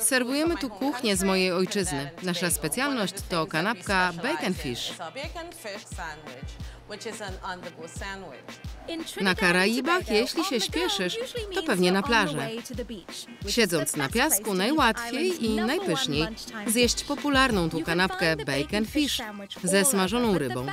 Serwujemy tu kuchnię z mojej ojczyzny. Nasza specjalność to kanapka bacon fish. Na Karaibach, jeśli się śpieszysz, to pewnie na plażę. Siedząc na piasku, najłatwiej i najpyszniej zjeść popularną tu kanapkę bacon fish ze smażoną rybą.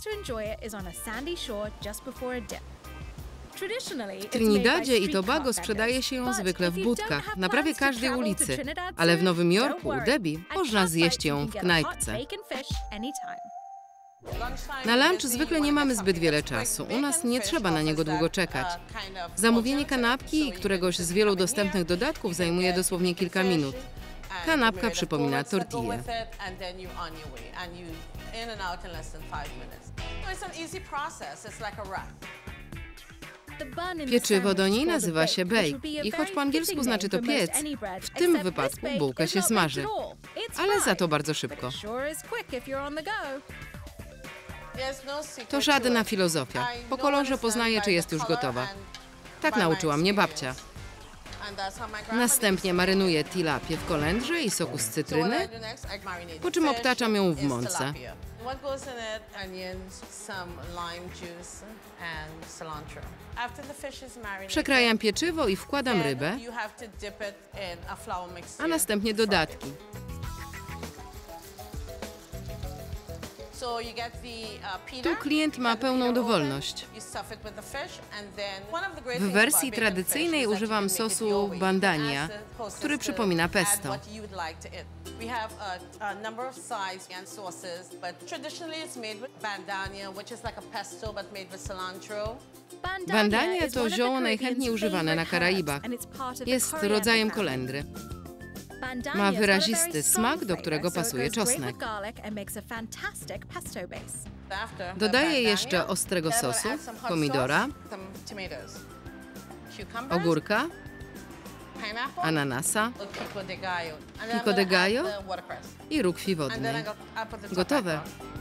W Trinidadzie i Tobago sprzedaje się ją zwykle w budkach, na prawie każdej ulicy, ale w Nowym Jorku, u Debbie, można zjeść ją w knajpce. Na lunch zwykle nie mamy zbyt wiele czasu. U nas nie trzeba na niego długo czekać. Zamówienie kanapki i któregoś z wielu dostępnych dodatków zajmuje dosłownie kilka minut. Kanapka przypomina tortillę. Pieczywo do niej nazywa się bake i choć po angielsku znaczy to piec, w tym wypadku bułkę się smaży, ale za to bardzo szybko. To żadna filozofia. Po kolorze poznaję, czy jest już gotowa. Tak nauczyła mnie babcia. Następnie marynuję tilapię w kolendrze i soku z cytryny, po czym obtaczam ją w mące. Przekrajam pieczywo i wkładam rybę, a następnie dodatki. Tu klient ma pełną dowolność. W wersji tradycyjnej używam sosu bandania, który przypomina pesto. Bandania to zioło najchętniej używane na Karaibach. Jest rodzajem kolendry. Ma wyrazisty smak, do którego pasuje czosnek. Dodaję jeszcze ostrego sosu, pomidora, ogórka, ananasa, pico de gallo i róg wodnej. Gotowe!